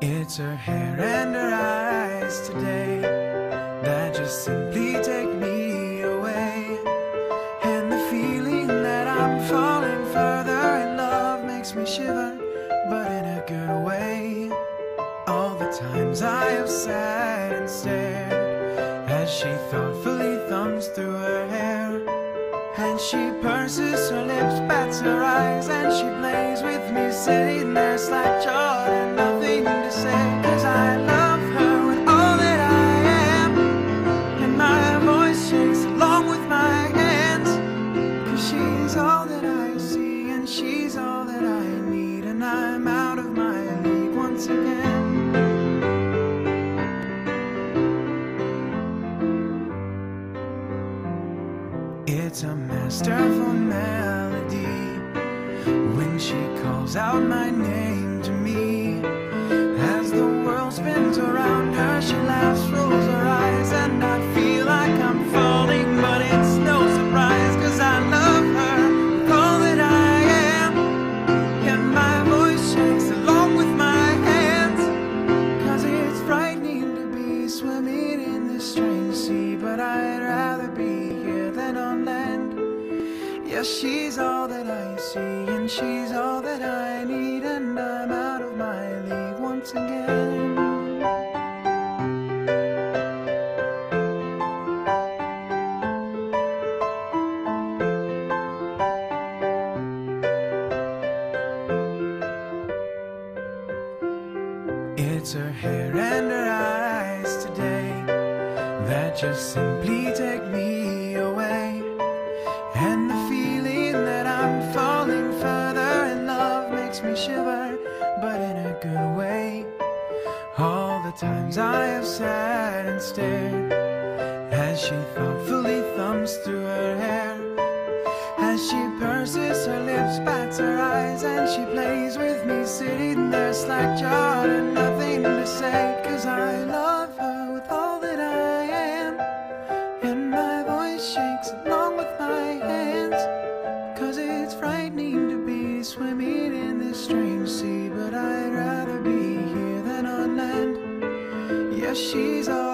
It's her hair and her eyes today that just simply take me away. And the feeling that I'm falling further in love makes me shiver, but in a good way. All the times I have sat and stared as she thoughtfully thumbs through her hair, and she purses her lips, bats her eyes, and she plays with me, sitting there slack-jawed and nothing to say. 'Cause I love her with all that I am, and my voice shakes along with my hands. 'Cause she's all that I see, and she's all that I need, and I'm out of my league once again. It's a masterful melody when she calls out my name to me. As the world spins around her, she laughs, rolls her eyes, and I feel like I'm falling, but it's no surprise. 'Cause I love her with all that I am, and my voice shakes along with my hands. 'Cause it's frightening to be swimming in this strange sea, but I'd rather be here than on land. Yeah, she's all that I see, and she's all that I need, and I'm out of my league once again. It's her hair and her eyes today that just simply take me away. And the feeling that I'm falling further in love makes me shiver, but in a good way. All the times I have sat and stared as she thoughtfully thumbs through her hair, as she purses her lips, bats her eyes, and she plays with me, sitting there slack-jawed and nothing to say. 'Cause I love her with all that I am, and my voice shakes along with my hands. 'Cause it's frightening to be swimming in this strange sea, but I'd rather be here than on land. Yeah, she's all